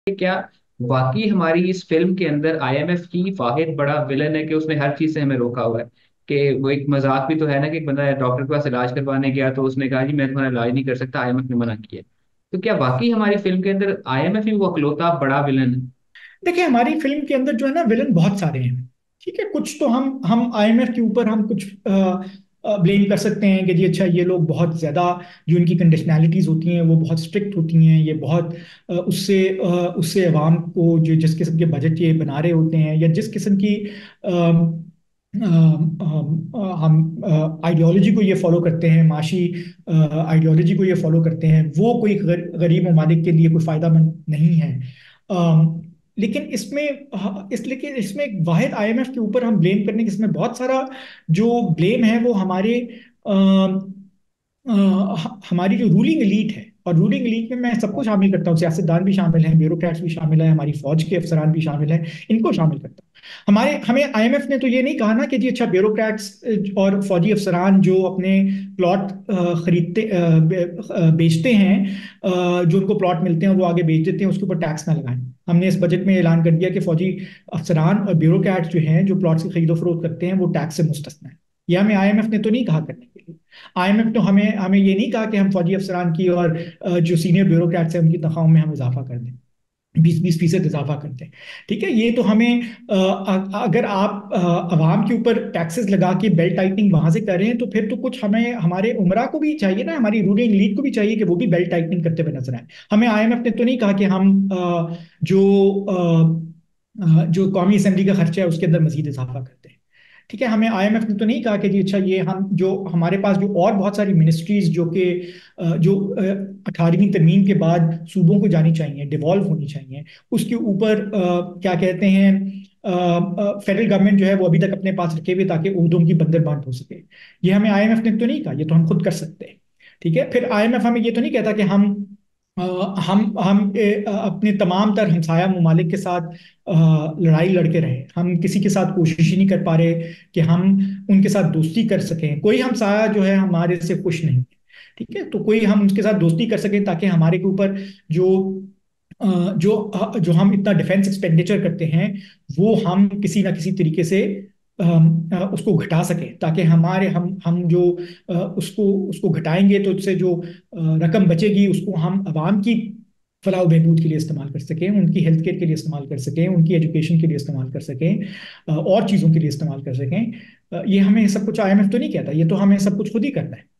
क्या वाकई हमारी इस फिल्म के अंदर आईएमएफ ही वाहिद बड़ा विलन है कि उसने हर चीज से हमें रोका हुआ है। कि वो एक मजाक भी तो है ना कि एक बंदा डॉक्टर के पास इलाज करवाने गया तो उसने कहा जी मैं तुम्हारा इलाज नहीं कर सकता, आईएमएफ ने मना किया। तो क्या वाकई हमारी फिल्म के अंदर आईएमएफ ही वो अकलौता बड़ा विलन है? देखिए, हमारी फिल्म के अंदर जो है ना, विलन बहुत सारे हैं। ठीक है, कुछ तो हम आईएमएफ के ऊपर हम कुछ ब्लेम कर सकते हैं कि जी अच्छा, ये लोग बहुत ज्यादा, जो इनकी कंडीशनैलिटीज होती हैं वो बहुत स्ट्रिक्ट होती हैं, ये बहुत उससे अवाम को जो जिस किस्म के बजट ये बना रहे होते हैं, या जिस किस्म की हम आइडियोलॉजी को ये फॉलो करते हैं, माशी आइडियोलॉजी को ये फॉलो करते हैं, वो कोई गरीब ममालिक के लिए कोई फायदामंद नहीं है। लेकिन लेकिन इसमें एक वाहिद आईएमएफ के ऊपर हम ब्लेम करने की, इसमें बहुत सारा जो ब्लेम है वो हमारे हमारी जो रूलिंग एलीट है। और रूलिंग एलीट में मैं सबको शामिल करता हूँ, सियासतदान भी शामिल हैं, ब्यूरोक्रेट्स भी शामिल हैं, हमारी फौज के अफसरान भी शामिल हैं, इनको शामिल करता हूँ। हमारे हमें आईएमएफ ने तो ये नहीं कहा ना कि जी अच्छा, ब्यूरोक्रेट्स और फौजी अफसरान जो अपने प्लॉट खरीदते बेचते हैं, जो उनको प्लॉट मिलते हैं वो आगे बेच देते हैं, उसके ऊपर टैक्स ना लगाएं। हमने इस बजट में ऐलान कर दिया कि फौजी अफसरान और ब्यूरोक्रेट्स जो हैं, जो प्लॉट्स की खरीदो फरोख्त करते हैं, वो टैक्स से मुस्तस्ना है। यह हमें आईएमएफ ने तो नहीं कहा करने के लिए। आईएमएफ तो हमें हमें ये नहीं कहा कि हम फौजी अफसरान की और जो सीनियर ब्यूरोक्रेट्स हैं उनकी तनख्वाहों में हम इजाफा कर दें, 20-20% इजाफा करते हैं। ठीक है, ये तो हमें अगर आप अवाम के ऊपर टैक्सेस लगा के बेल्ट टाइटनिंग वहां से कर रहे हैं, तो फिर तो कुछ हमें हमारे उमरा को भी चाहिए ना, हमारी रूलिंग लीग को भी चाहिए कि वो भी बेल्ट टाइटनिंग करते हुए नजर आए। हमें आईएमएफ ने तो नहीं कहा कि हम जो कौमी असेंबली का खर्चा है उसके अंदर मजीद इजाफा करते हैं। ठीक है, हमें आईएमएफ ने तो नहीं कहा कि जी अच्छा, ये हम जो हमारे पास जो और बहुत सारी मिनिस्ट्रीज जो कि जो 18वीं तरमीम के बाद सूबों को जानी चाहिए, डिवॉल्व होनी चाहिए, उसके ऊपर क्या कहते हैं, फेडरल गवर्नमेंट जो है वो अभी तक अपने पास रखे हुए, ताकि उर्दू की बंदरबांट हो सके। ये हमें आईएमएफ ने तो नहीं कहा, ये तो हम खुद कर सकते हैं। ठीक है, फिर आईएमएफ हमें ये तो नहीं कहता कि हम अपने तमाम तर हमसाया ममालिक के साथ लड़ाई लड़के रहे, हम किसी के साथ कोशिश ही नहीं कर पा रहे कि हम उनके साथ दोस्ती कर सकें। कोई हमसाया जो है हमारे से खुश नहीं है। ठीक है, तो कोई हम उनके साथ दोस्ती कर सकें ताकि हमारे के ऊपर जो जो हम इतना डिफेंस एक्सपेंडिचर करते हैं, वो हम किसी ना किसी तरीके से उसको घटा सकें, ताकि हमारे हम जो उसको उसको घटाएंगे तो उससे जो रकम बचेगी उसको हम आवाम की फलाह बहबूद के लिए इस्तेमाल कर सकें, उनकी हेल्थ केयर के लिए इस्तेमाल कर सकें, उनकी एजुकेशन के लिए इस्तेमाल कर सकें, और चीज़ों के लिए इस्तेमाल कर सकें। ये हमें सब कुछ आईएमएफ तो नहीं कहता, ये तो हमें सब कुछ खुद ही करना है।